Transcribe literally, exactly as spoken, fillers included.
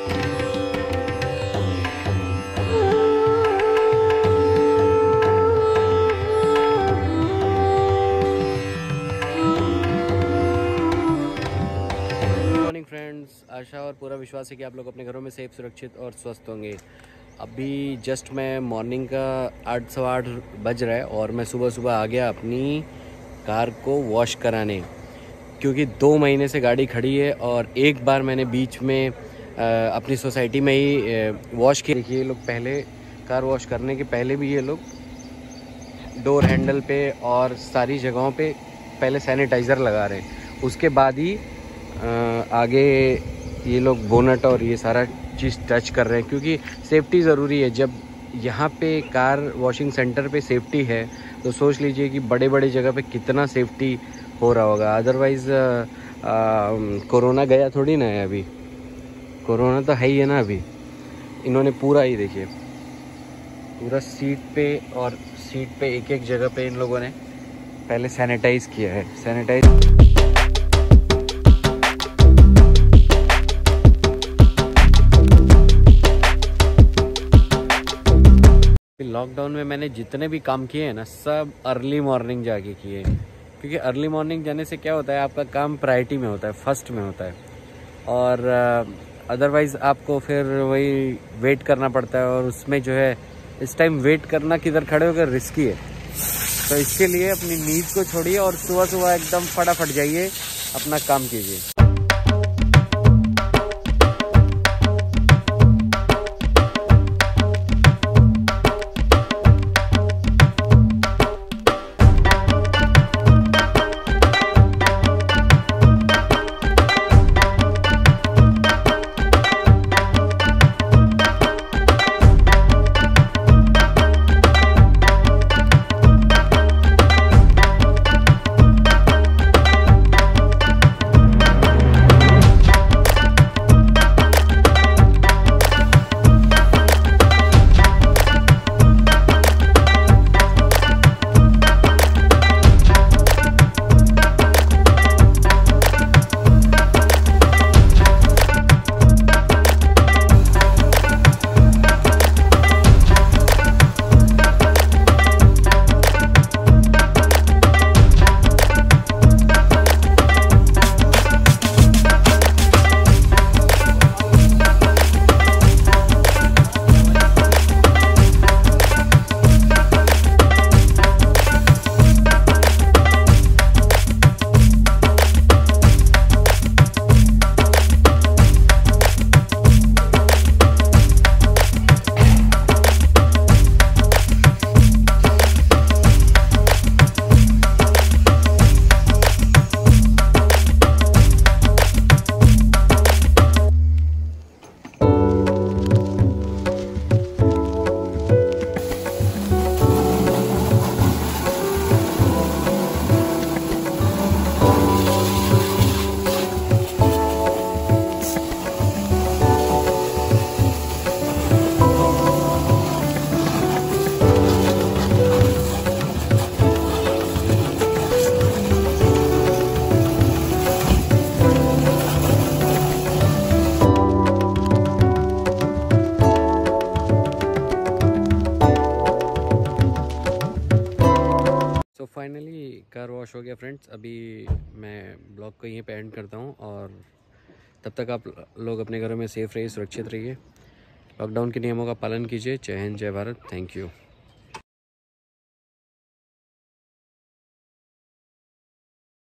Friends, आशा और पूरा विश्वास है कि आप लोग अपने घरों में सेफ, सुरक्षित और स्वस्थ होंगे। अभी जस्ट मैं मॉर्निंग का आठ सवा आठ बज रहा है और मैं सुबह सुबह आ गया अपनी कार को वॉश कराने, क्योंकि दो महीने से गाड़ी खड़ी है और एक बार मैंने बीच में आ, अपनी सोसाइटी में ही वॉश की। देखिए, ये लोग पहले कार वॉश करने के पहले भी ये लोग डोर हैंडल पे और सारी जगहों पे पहले सैनिटाइज़र लगा रहे हैं, उसके बाद ही आगे ये लोग बोनट और ये सारा चीज़ टच कर रहे हैं, क्योंकि सेफ्टी ज़रूरी है। जब यहाँ पे कार वॉशिंग सेंटर पे सेफ्टी है तो सोच लीजिए कि बड़े बड़े जगह पे कितना सेफ्टी हो रहा होगा। अदरवाइज़ कोरोना गया थोड़ी ना है, अभी कोरोना तो है ही है ना। अभी इन्होंने पूरा ही देखिए, पूरा सीट पे और सीट पे एक एक जगह पे इन लोगों ने पहले सैनिटाइज़ किया है। सैनिटाइज लॉकडाउन में मैंने जितने भी काम किए हैं ना, सब अर्ली मॉर्निंग जाके किए, क्योंकि अर्ली मॉर्निंग जाने से क्या होता है, आपका काम प्रायोरिटी में होता है, फर्स्ट में होता है, और अदरवाइज़ आपको फिर वही वेट करना पड़ता है, और उसमें जो है इस टाइम वेट करना किधर खड़े होकर रिस्की है। तो इसके लिए अपनी नींद को छोड़िए और सुबह सुबह एकदम फटाफट जाइए, अपना काम कीजिए। तो फाइनली कार वॉश हो गया फ्रेंड्स। अभी मैं ब्लॉग को यहीं पे एंड करता हूँ, और तब तक आप लोग अपने घरों में सेफ रहिए, सुरक्षित रहिए, लॉकडाउन के नियमों का पालन कीजिए। जय हिंद, जय भारत, थैंक यू।